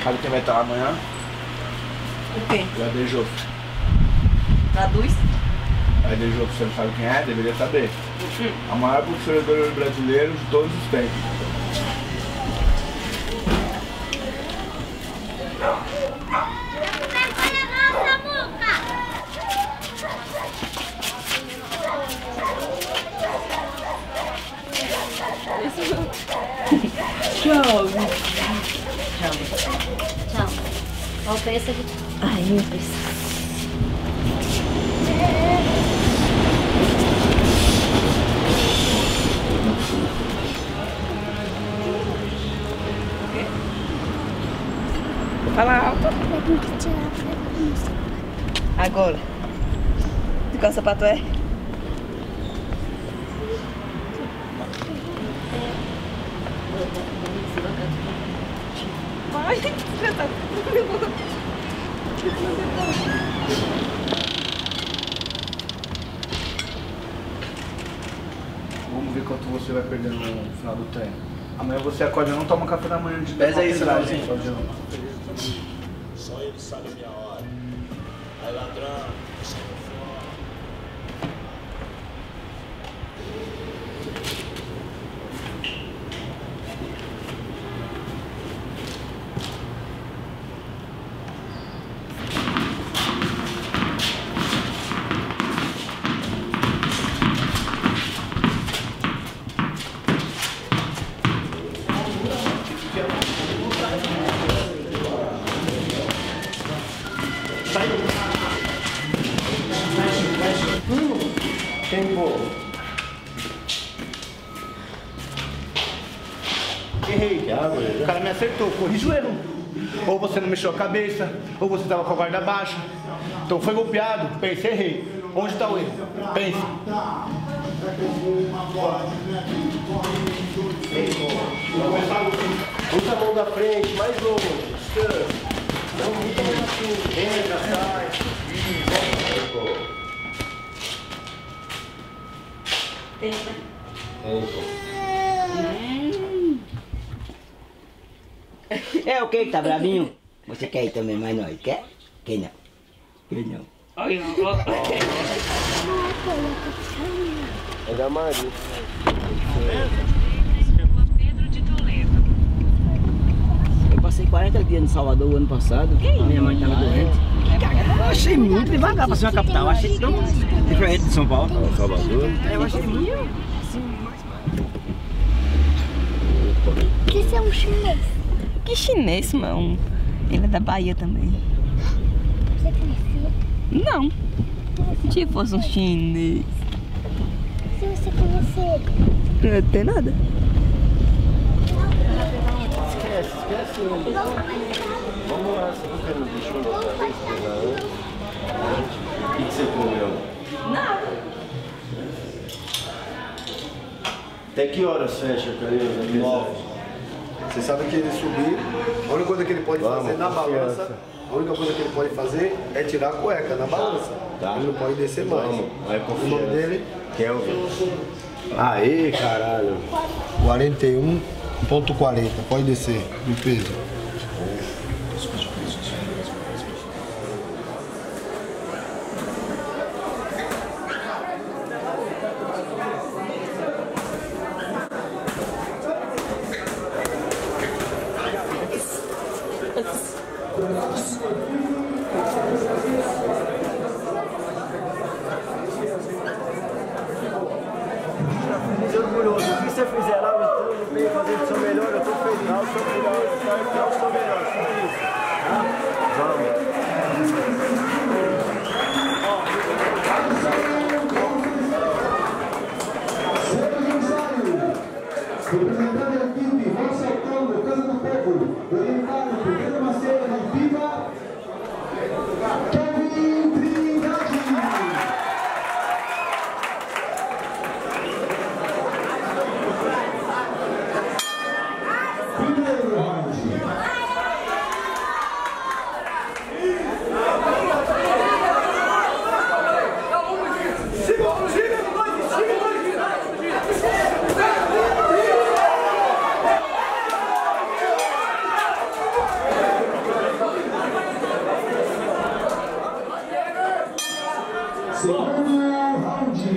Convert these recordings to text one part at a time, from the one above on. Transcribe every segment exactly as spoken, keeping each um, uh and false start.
Sabe quem vai estar lá amanhã? O quê? O Adejof. Traduz? Adejof, você não sabe quem é? Deveria saber. Hum. A maior boxeadora brasileira de todos os tempos. Tchau. Tchau. Tchau. Ó o pêssego. Ai, meu pêssego. Fala alto. Tem que tirar pra Agora. De qual sapato é? Vai, já tá. Vamos ver quanto você vai perder no final do treino. Amanhã você acorda e não toma café da manhã de Pesa aí, Cidadãozinho. Só ele sabe a minha hora. Aí, ladrão. Tempo. Errei. O cara me acertou, corrija o erro. Ou você não mexeu a cabeça, ou você estava com a guarda baixa. Então foi golpeado, pensa, errei. Onde está o erro? Pensa. Usa a mão da frente, mais longe. Descansa. Não, muita mão assim. Entra, sai. É o que que tá bravinho? Você quer ir também, mas nós quer? Quem não? Quem não? É da Maria. Eu passei quarenta dias em Salvador o ano passado. Minha mãe tava doente. Eu achei muito devagar pra ser uma capital. Eu achei tão diferente de São Paulo. Salvador? Eu achei muito. Isso é um chinês. Que chinês, não? Ele é da Bahia também. Você conhecia? Não. Se fosse um chinês. Se você conhecer ele. Não tem nada. Esquece, esquece ele. Vamos lá, você não quer no bicho outra vez pegar antes? O que que você comeu? Nada. Até que horas fecha, Carinho? Nove. Você sabe que ele subir, a única coisa que ele pode Vamos, fazer na confiança. balança, a única coisa que ele pode fazer é tirar a cueca na balança. Tá. Ele não pode descer mais. Vamos, vai O confiança. nome dele? Kelvin. Aê, caralho. quarenta e um ponto quarenta. Pode descer do peso. Muito orgulhoso. O que você fizer lá no treino, vem fazer o seu melhor, eu tô feliz. Dá o seu melhor, dá o seu melhor. Tudo isso. Tá? Vamos. Representando a equipe, Roça Alcão, Casa do Povo, orientado por Pedro Macedo, e viva Kevin Trindade! Primeiro, Segundo round.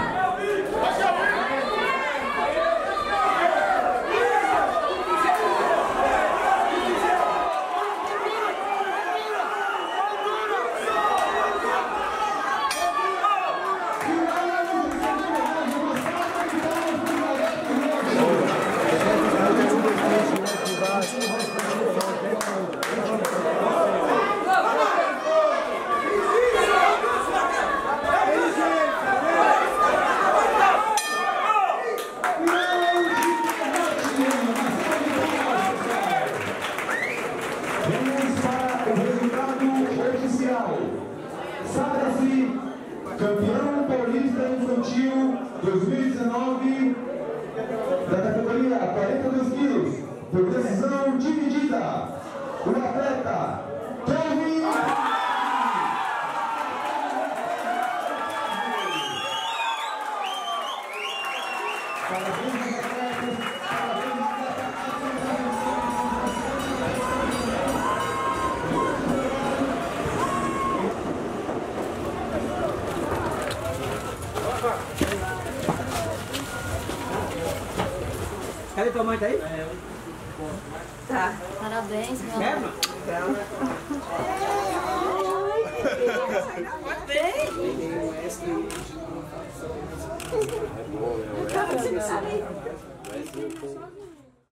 Sagra-se campeão paulista infantil dois mil e dezenove da categoria quarenta e dois quilos, por decisão dividida, o atleta Kelvin. Parabéns aos atletas, parabéns Cadê tua mãe, tá aí? Tá. Parabéns, meu Quer, amor. Parabéns.